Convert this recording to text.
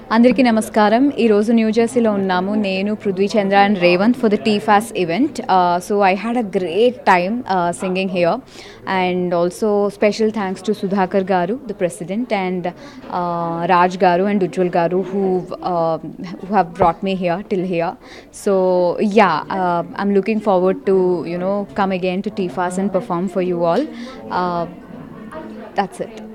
అందరికీ నమస్కారం. ఈరోజు న్యూ జెర్సీలో ఉన్నాము. నేను Prithvi Chandra and Revanth for the TFAS event. So I had a great time singing here, and also special thanks to Sudhakar Garu, the president, and Raj Garu and Ujjwal Garu who have brought me here till here. So yeah, I'm looking forward to come again to TFAS and perform for you all. That's it.